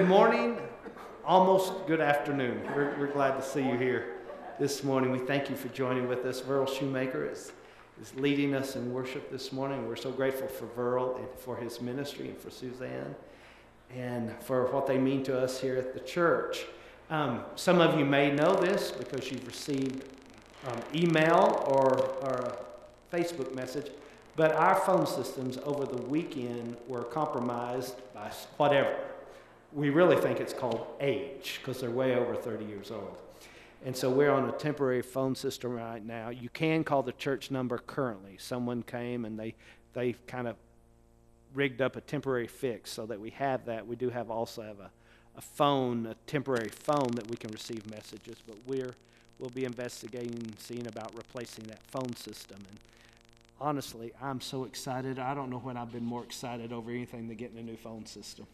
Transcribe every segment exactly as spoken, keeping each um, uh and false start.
Good morning, almost good afternoon. We're, we're glad to see you here this morning. We thank you for joining with us. Verl Shoemaker is, is leading us in worship this morning. We're so grateful for Verl and for his ministry and for Suzanne and for what they mean to us here at the church. Um, some of you may know this because you've received um, email or, or a Facebook message, but our phone systems over the weekend were compromised by whatever. We really think it's called age because they're way over thirty years old. And so we're on a temporary phone system right now. You can call the church number currently. Someone came and they they kind of rigged up a temporary fix so that we have that. We do have also have a, a phone, a temporary phone that we can receive messages, but we're we'll be investigating, seeing about replacing that phone system. And honestly, I'm so excited. I don't know when I've been more excited over anything than getting a new phone system.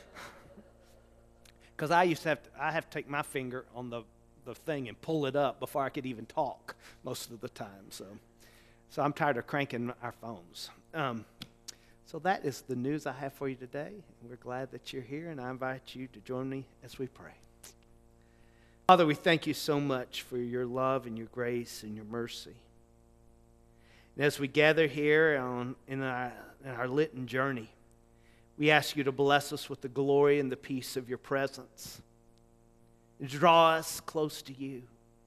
Because I used to have to, I have to take my finger on the, the thing and pull it up before I could even talk most of the time. So, so I'm tired of cranking our phones. Um, so that is the news I have for you today. We're glad that you're here, and I invite you to join me as we pray. Father, we thank you so much for your love and your grace and your mercy. And as we gather here on, in, our, in our Lytton journey, we ask you to bless us with the glory and the peace of your presence. And draw us close to you.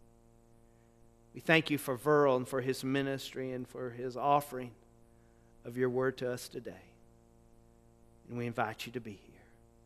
We thank you for Verl and for his ministry and for his offering of your word to us today. And we invite you to be here.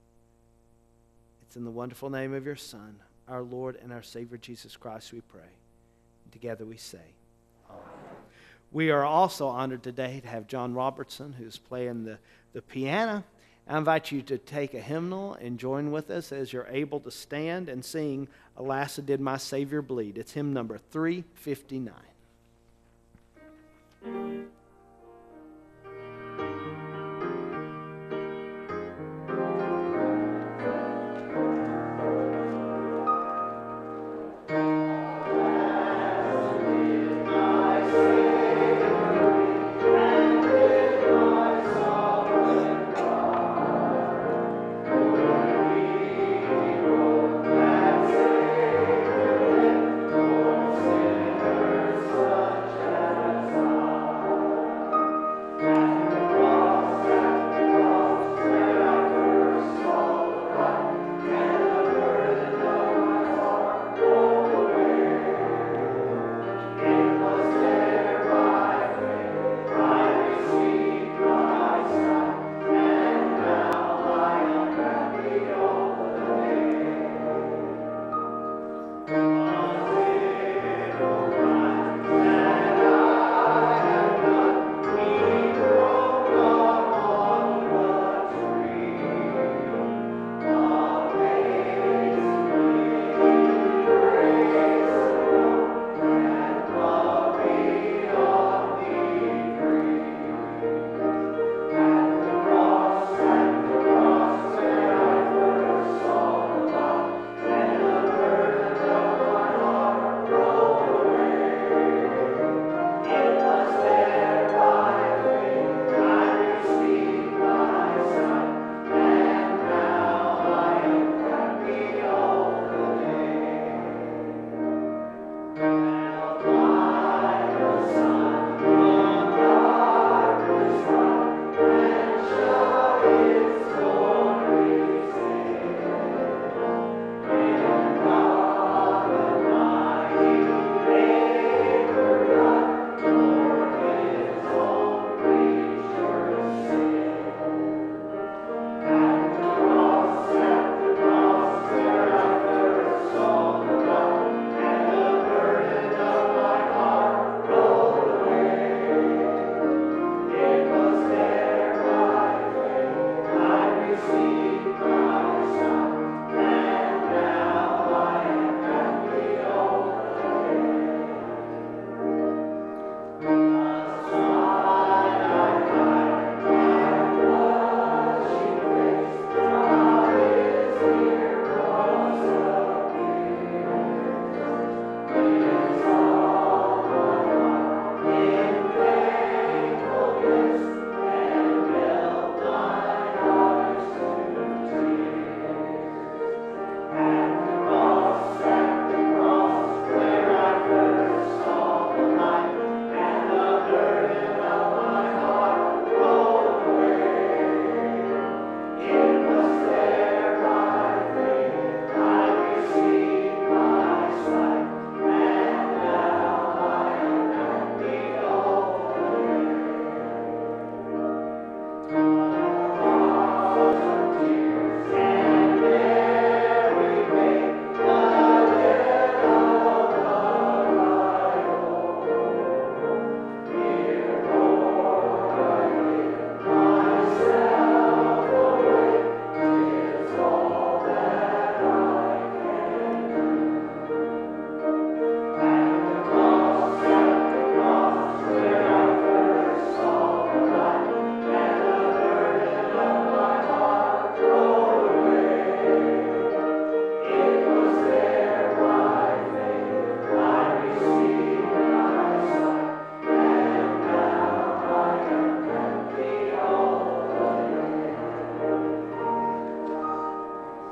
It's in the wonderful name of your Son, our Lord and our Savior Jesus Christ, we pray. And together we say, Amen. We are also honored today to have John Robertson, who's playing the, the piano. I invite you to take a hymnal and join with us as you're able to stand and sing, Alas, Did My Savior Bleed. It's hymn number three fifty-nine. Sinners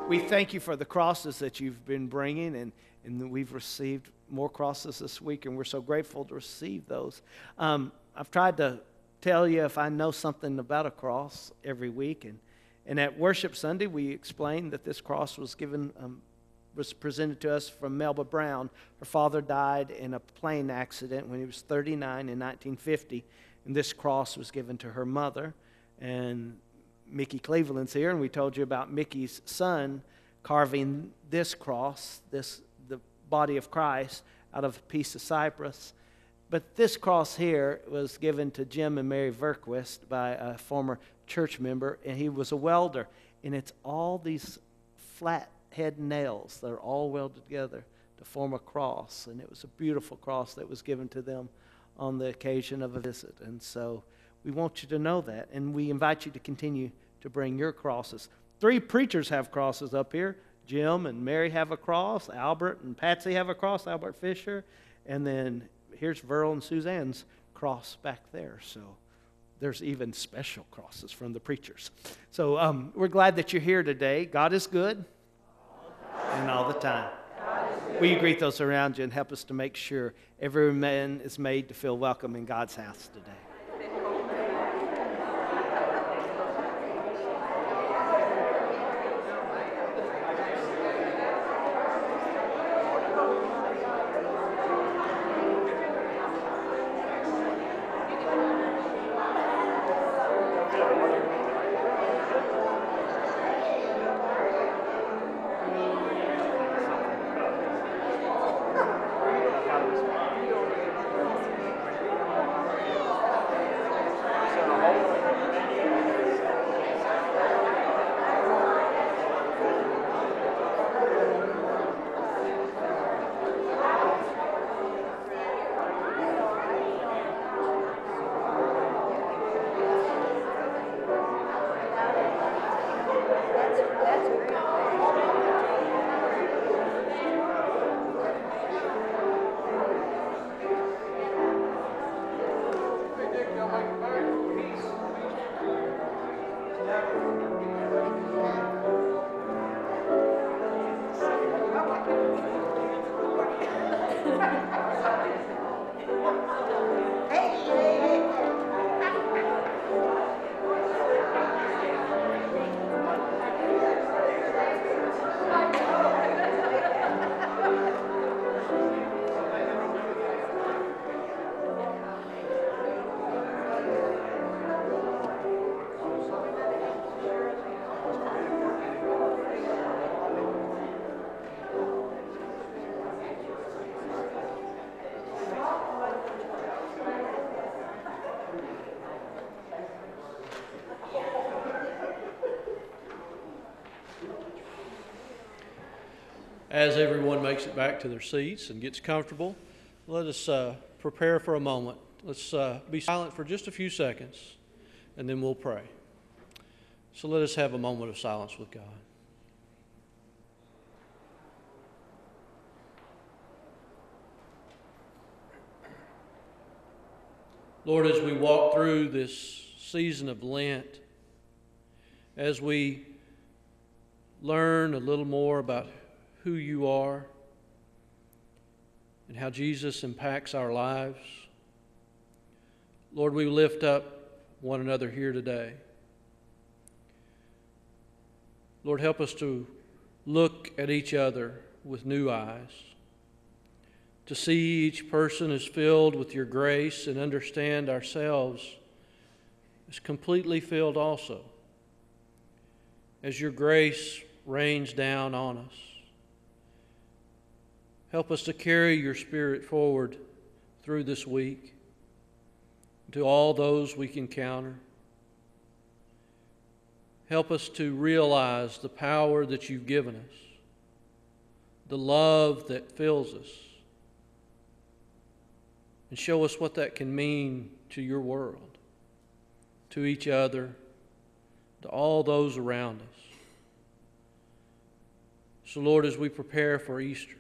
we thank you for the crosses that you've been bringing, and, and that we've received more crosses this week, and we're so grateful to receive those. Um, I've tried to tell you if I know something about a cross every week, and, and at Worship Sunday, we explained that this cross was given, um, was presented to us from Melba Brown. Her father died in a plane accident when he was thirty-nine in nineteen fifty, and this cross was given to her mother. And Mickey Cleveland's here, and we told you about Mickey's son carving this cross, this the body of Christ, out of a piece of cypress. But this cross here was given to Jim and Mary Verquist by a former church member, and he was a welder. And it's all these flat head nails that are all welded together to form a cross. And it was a beautiful cross that was given to them on the occasion of a visit. And so we want you to know that, and we invite you to continue to bring your crosses. Three preachers have crosses up here. Jim and Mary have a cross. Albert and Patsy have a cross, Albert Fisher. And then here's Verl and Suzanne's cross back there. So there's even special crosses from the preachers. So um, we're glad that you're here today. God is good and all the time. Will you greet those around you and help us to make sure every man is made to feel welcome in God's house today? As everyone makes it back to their seats and gets comfortable, let us uh, prepare for a moment. Let's uh, be silent for just a few seconds, and then we'll pray. So let us have a moment of silence with God. Lord, as we walk through this season of Lent, as we learn a little more about who you are and how Jesus impacts our lives, Lord, we lift up one another here today. Lord, help us to look at each other with new eyes, to see each person as filled with your grace and understand ourselves as completely filled also, as your grace rains down on us. Help us to carry your Spirit forward through this week to all those we encounter. Help us to realize the power that you've given us, the love that fills us, and show us what that can mean to your world, to each other, to all those around us. So, Lord, as we prepare for Easter,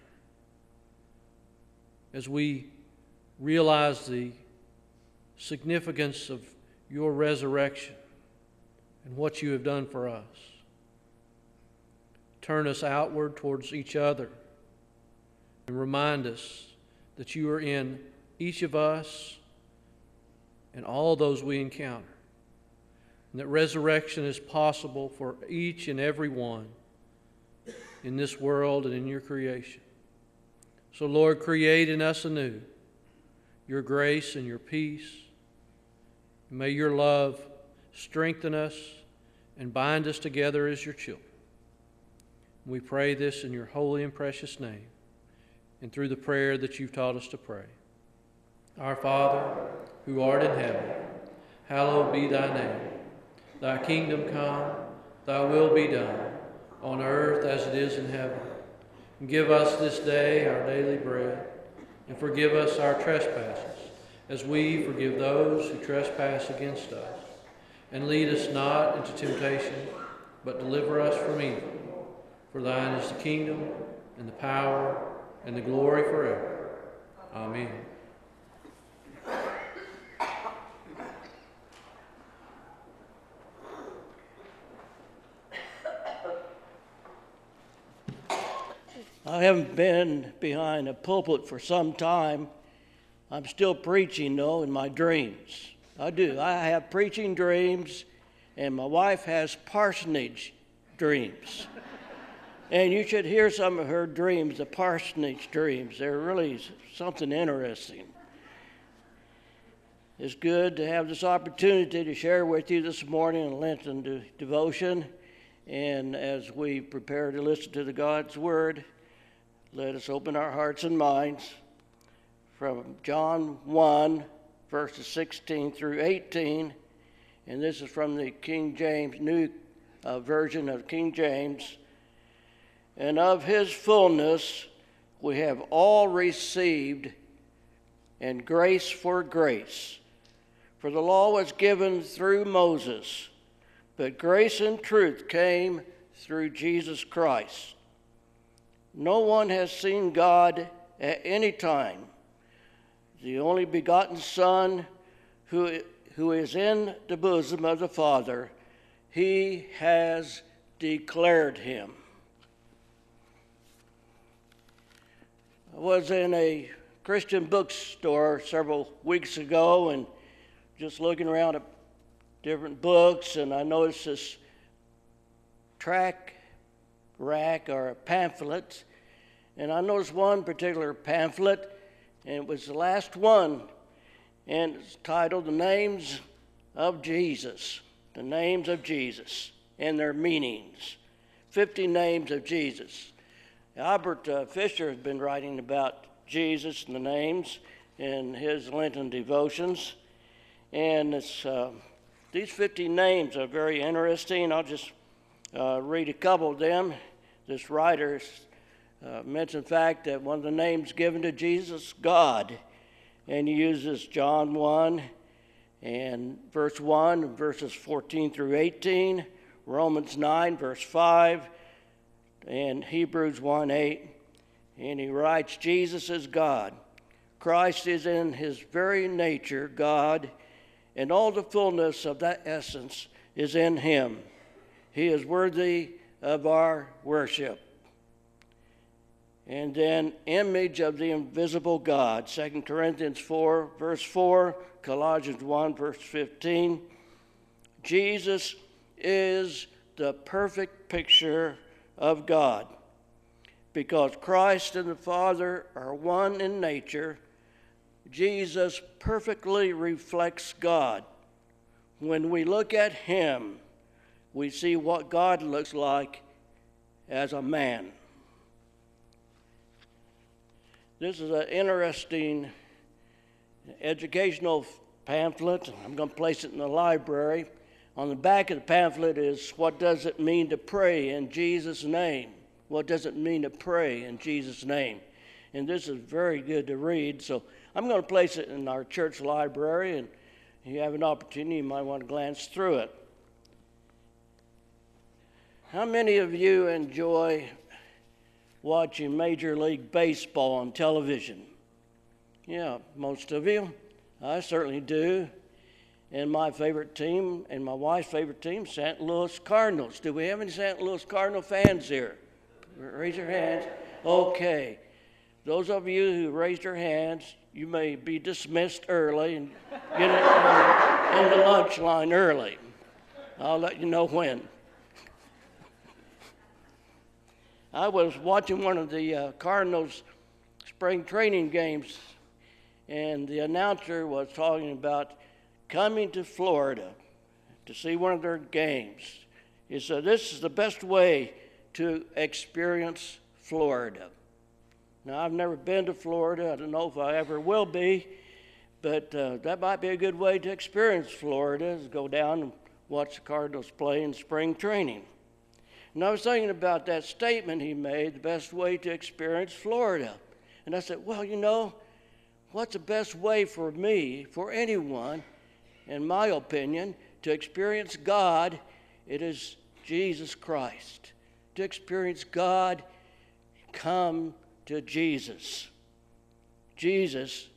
as we realize the significance of your resurrection and what you have done for us, turn us outward towards each other and remind us that you are in each of us and all those we encounter, and that resurrection is possible for each and every one in this world and in your creation. So, Lord, create in us anew your grace and your peace. May your love strengthen us and bind us together as your children. We pray this in your holy and precious name and through the prayer that you've taught us to pray. Our Father, who art in heaven, hallowed be thy name. Thy kingdom come, thy will be done, on earth as it is in heaven. And give us this day our daily bread, and forgive us our trespasses, as we forgive those who trespass against us. And lead us not into temptation, but deliver us from evil. For thine is the kingdom, and the power, and the glory forever. Amen. I haven't been behind a pulpit for some time. I'm still preaching, though, in my dreams. I do. I have preaching dreams, and my wife has parsonage dreams. And you should hear some of her dreams, the parsonage dreams. They're really something interesting. It's good to have this opportunity to share with you this morning in Lenten de- devotion. And as we prepare to listen to the God's Word, let us open our hearts and minds from John one, verses sixteen through eighteen. And this is from the King James, new uh, version of King James. And of his fullness we have all received, and grace for grace. For the law was given through Moses, but grace and truth came through Jesus Christ. No one has seen God at any time. The only begotten Son, who, who is in the bosom of the Father, he has declared him. I was in a Christian bookstore several weeks ago and just looking around at different books, and I noticed this track rack or a pamphlet, and I noticed one particular pamphlet, and it was the last one, and it's titled The Names of Jesus, the names of Jesus and their meanings, fifty names of Jesus. Albert uh, Fisher has been writing about Jesus and the names in his Lenten devotions, and it's, uh, these fifty names are very interesting. I'll just uh, read a couple of them. This writer uh, mentioned the fact that one of the names given to Jesus, God, and he uses John one and verse one, verses fourteen through eighteen, Romans nine, verse five, and Hebrews one eight, and he writes, Jesus is God. Christ is in his very nature God, and all the fullness of that essence is in him. He is worthy of our worship. And then, image of the invisible God, Second Corinthians four, verse four, Colossians one, verse fifteen. Jesus is the perfect picture of God. Because Christ and the Father are one in nature, Jesus perfectly reflects God. When we look at him, we see what God looks like as a man. This is an interesting educational pamphlet. I'm going to place it in the library. On the back of the pamphlet is, what does it mean to pray in Jesus' name? What does it mean to pray in Jesus' name? And this is very good to read, so I'm going to place it in our church library, and if you have an opportunity, you might want to glance through it. How many of you enjoy watching Major League Baseball on television? Yeah, most of you. I certainly do. And my favorite team and my wife's favorite team, Saint Louis Cardinals. Do we have any Saint Louis Cardinal fans here? Raise your hands. Okay. Those of you who raised your hands, you may be dismissed early and get in, in the lunch line early. I'll let you know when. I was watching one of the uh, Cardinals spring training games, and the announcer was talking about coming to Florida to see one of their games. He said, this is the best way to experience Florida. Now, I've never been to Florida. I don't know if I ever will be, but uh, that might be a good way to experience Florida, is go down and watch the Cardinals play in spring training. And I was thinking about that statement he made, the best way to experience Florida. And I said, well, you know, what's the best way for me, for anyone, in my opinion, to experience God? It is Jesus Christ. To experience God, come to Jesus. Jesus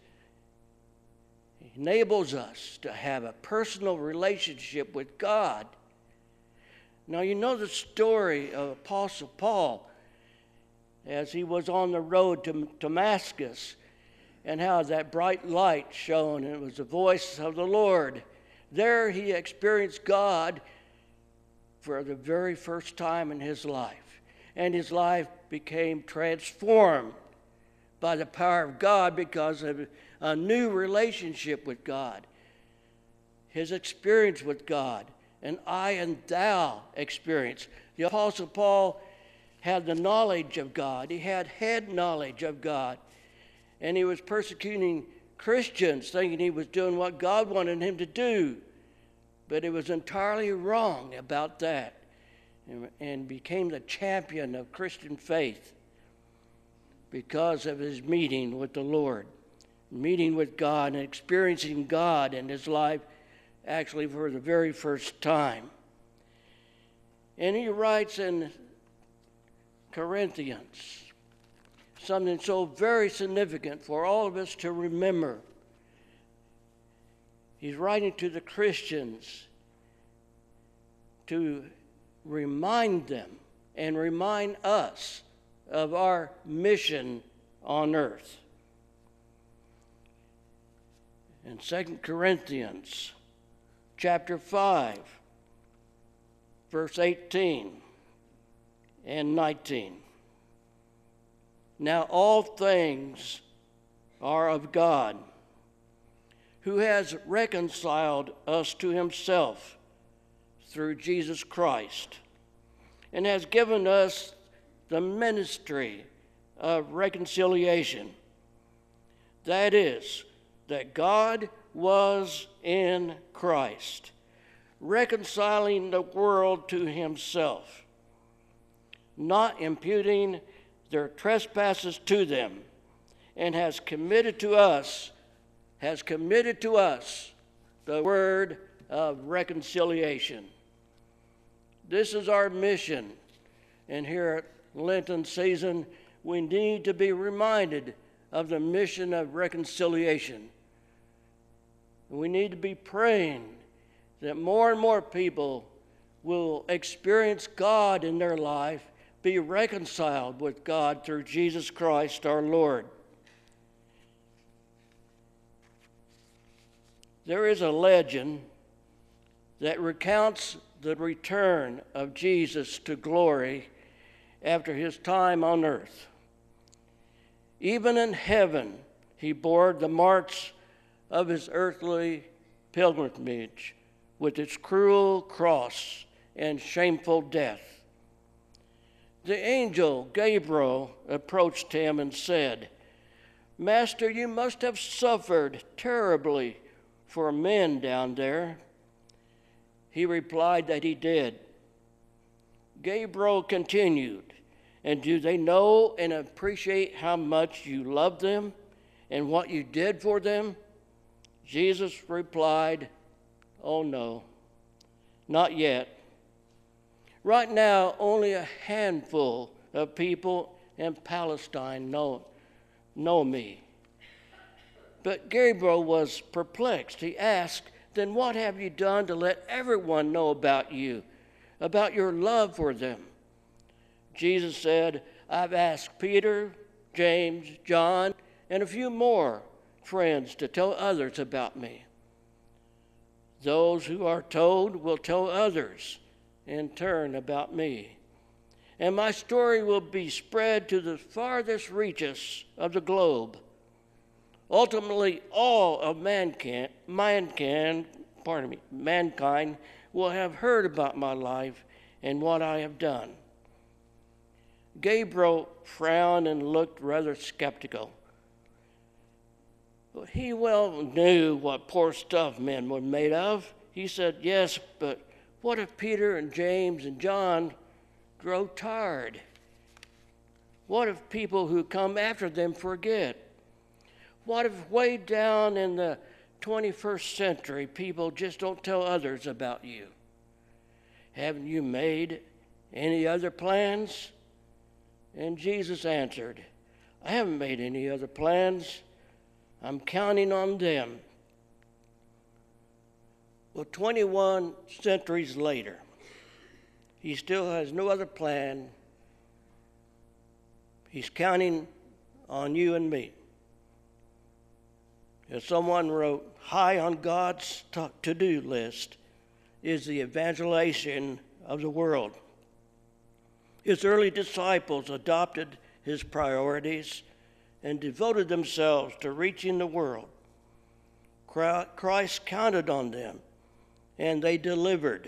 enables us to have a personal relationship with God. Now, you know the story of Apostle Paul as he was on the road to Damascus, and how that bright light shone, and it was the voice of the Lord. There he experienced God for the very first time in his life, and his life became transformed by the power of God because of a new relationship with God, his experience with God, an I and thou experience. The Apostle Paul had the knowledge of God. He had head knowledge of God. And he was persecuting Christians, thinking he was doing what God wanted him to do. But it was entirely wrong about that, and, and became the champion of Christian faith because of his meeting with the Lord, meeting with God and experiencing God in his life actually for the very first time. And he writes in Corinthians something so very significant for all of us to remember. He's writing to the Christians to remind them and remind us of our mission on earth. In Second Corinthians chapter five, verse eighteen and nineteen. Now all things are of God, who has reconciled us to himself through Jesus Christ, and has given us the ministry of reconciliation. That is, that God was in Christ, reconciling the world to himself, not imputing their trespasses to them, and has committed to us, has committed to us the word of reconciliation. This is our mission. And here at Lenten season, we need to be reminded of the mission of reconciliation. We need to be praying that more and more people will experience God in their life, be reconciled with God through Jesus Christ our Lord. There is a legend that recounts the return of Jesus to glory after his time on earth. Even in heaven, he bore the marks of his earthly pilgrimage with its cruel cross and shameful death. The angel Gabriel approached him and said, "Master, you must have suffered terribly for men down there." He replied that he did. Gabriel continued, "And do they know and appreciate how much you love them and what you did for them?" Jesus replied, "Oh no, not yet. Right now, only a handful of people in Palestine know, know me." But Gabriel was perplexed. He asked, "Then what have you done to let everyone know about you, about your love for them?" Jesus said, I've asked Peter, James, John, and a few more friends to tell others about me. Those who are told will tell others in turn about me. And my story will be spread to the farthest reaches of the globe. Ultimately, all of mankind, mankind, pardon me, mankind will have heard about my life and what I have done. Gabriel frowned and looked rather skeptical. But he well knew what poor stuff men were made of. He said, yes, but what if Peter and James and John grow tired? What if people who come after them forget? What if way down in the twenty-first century, people just don't tell others about you? Haven't you made any other plans? And Jesus answered, I haven't made any other plans. I'm counting on them. Well, twenty-one centuries later, he still has no other plan. He's counting on you and me. As someone wrote, high on God's to-do list is the evangelization of the world. His early disciples adopted his priorities and devoted themselves to reaching the world. Christ counted on them, and they delivered.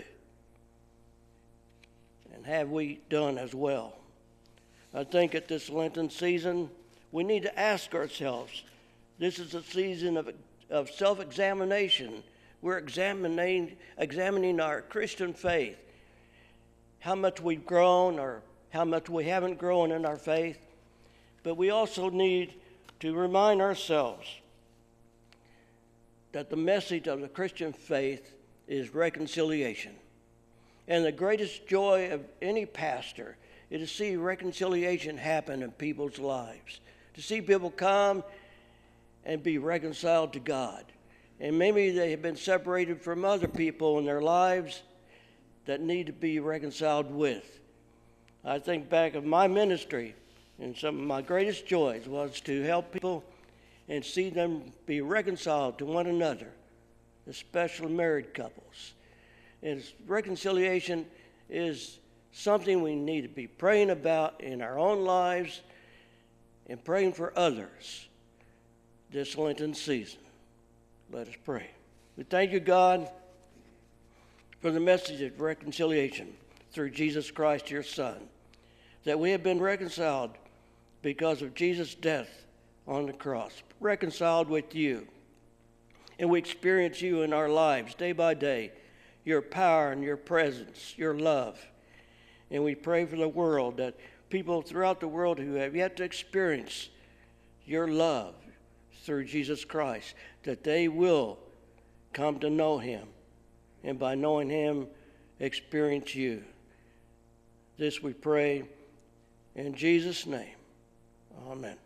And have we done as well? I think at this Lenten season, we need to ask ourselves, this is a season of, of self-examination. We're examining, examining our Christian faith, how much we've grown or how much we haven't grown in our faith. But we also need to remind ourselves that the message of the Christian faith is reconciliation. And the greatest joy of any pastor is to see reconciliation happen in people's lives, to see people come and be reconciled to God. And maybe they have been separated from other people in their lives that need to be reconciled with. I think back of my ministry, and some of my greatest joys was to help people and see them be reconciled to one another, especially married couples. And reconciliation is something we need to be praying about in our own lives and praying for others this Lenten season. Let us pray. We thank you, God, for the message of reconciliation through Jesus Christ, your Son, that we have been reconciled because of Jesus' death on the cross, reconciled with you. And we experience you in our lives day by day, your power and your presence, your love. And we pray for the world, that people throughout the world who have yet to experience your love through Jesus Christ, that they will come to know him, and by knowing him, experience you. This we pray in Jesus' name. Amen.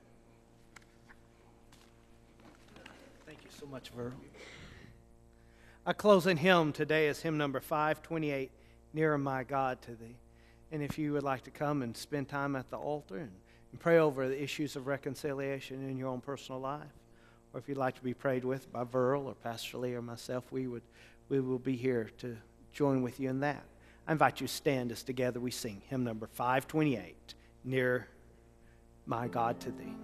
Thank you so much, Verl. Our closing hymn today is hymn number five twenty-eight, Nearer My God to Thee. And if you would like to come and spend time at the altar and, and pray over the issues of reconciliation in your own personal life, or if you'd like to be prayed with by Verl or Pastor Lee or myself, we would we will be here to join with you in that. I invite you to stand as together we sing hymn number five twenty-eight, Nearer My God to Thee.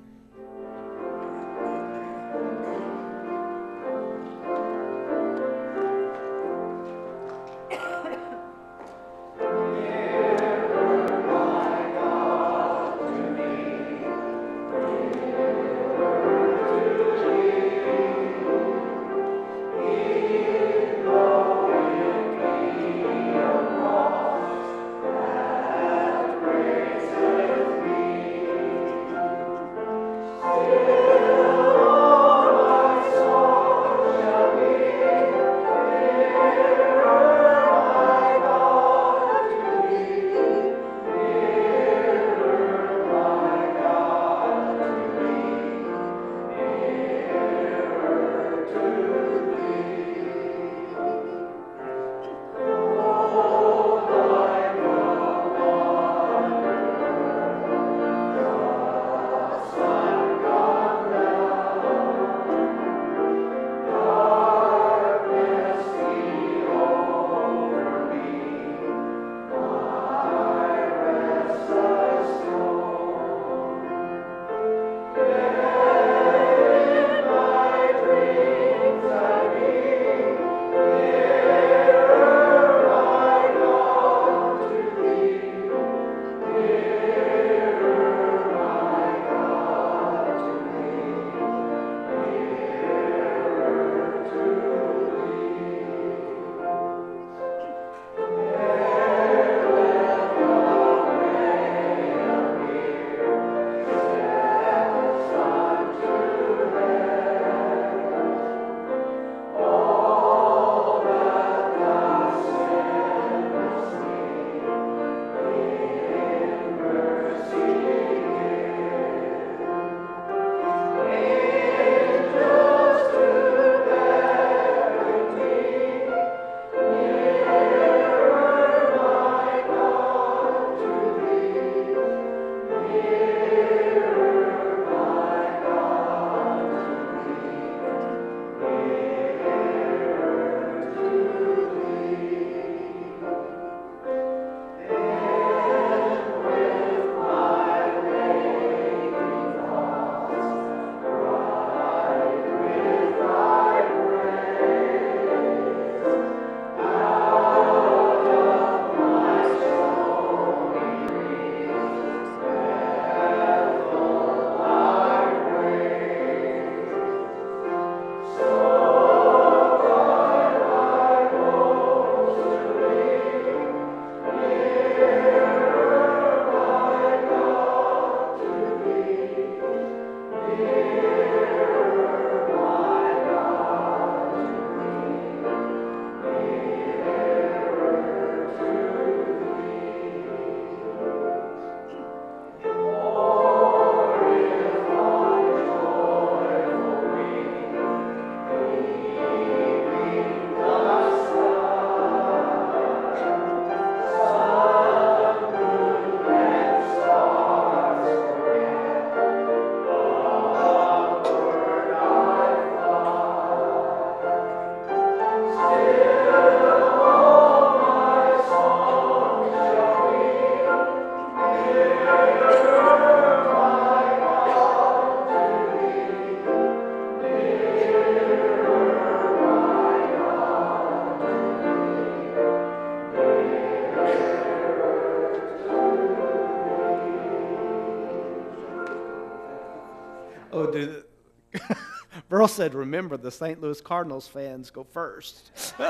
do. Burl said, remember, the Saint Louis Cardinals fans go first.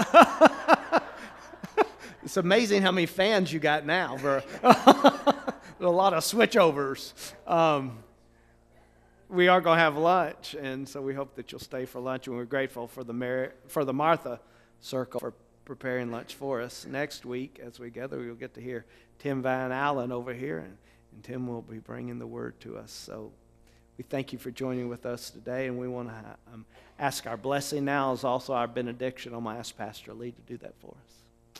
It's amazing how many fans you got now. Burl. A lot of switchovers. Um, we are going to have lunch, and so we hope that you'll stay for lunch, and we're grateful for the Mary, for the Martha Circle for preparing lunch for us. Next week, as we gather, we'll get to hear Tim Van Allen over here, and, and Tim will be bringing the word to us. So we thank you for joining with us today, and we want to um, ask our blessing now is also our benediction. I'm going to ask Pastor Lee to do that for us.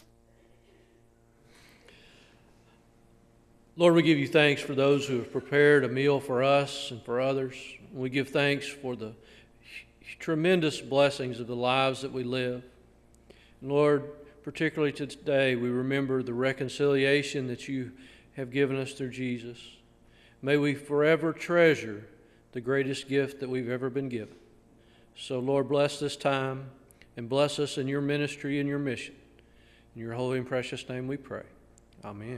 Lord, we give you thanks for those who have prepared a meal for us and for others. We give thanks for the tremendous blessings of the lives that we live. And Lord, particularly today, we remember the reconciliation that you have given us through Jesus. May we forever treasure the greatest gift that we've ever been given. So, Lord, bless this time and bless us in your ministry and your mission. In your holy and precious name we pray. Amen.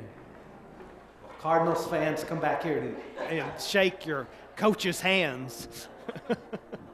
Cardinals fans, come back here and, and shake your coach's hands.